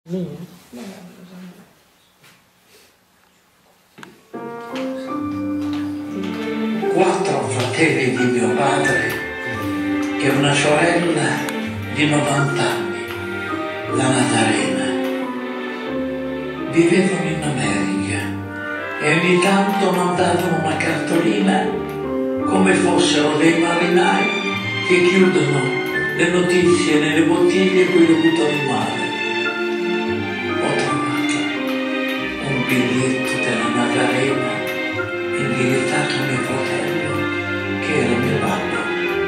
Quattro fratelli di mio padre e una sorella di 90 anni, la Natalena, vivevano in America e ogni tanto mandavano una cartolina come fossero dei marinai che chiudono le notizie nelle bottiglie e poi le buttano in mare. Ho trovato un biglietto della Maddalena indirizzato a mio fratello, che era mio babbo.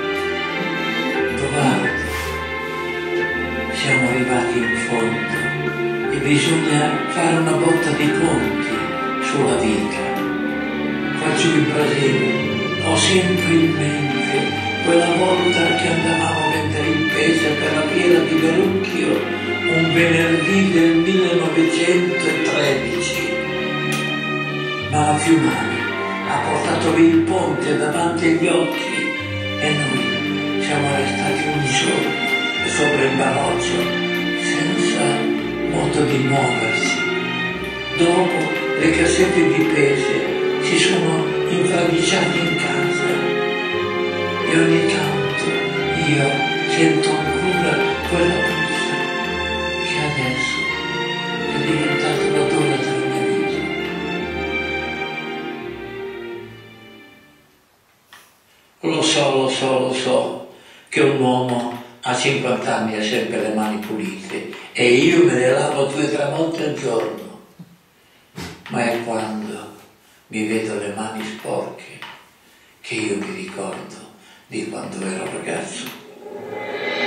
Guarda, siamo arrivati in fondo e bisogna fare una botta di conti sulla vita. Qua giù in Brasile ho sempre in mente quella volta che andavamo a vendere il pesce per la fiera di Verrucchio, un venerdì del 1913. Ma la Fiumani ha portato via il ponte davanti agli occhi e noi siamo restati un giorno sopra il Baroccio senza modo di muoversi. Dopo le cassette di pesce si sono infradiciate in casa e ogni tanto io sento ancora quella brisa che adesso è diventata la donna della mia vita. Lo so che un uomo a 50 anni ha sempre le mani pulite e io me le lavo 2 o 3 volte al giorno, ma è quando mi vedo le mani sporche che io mi ricordo di quando ero ragazzo.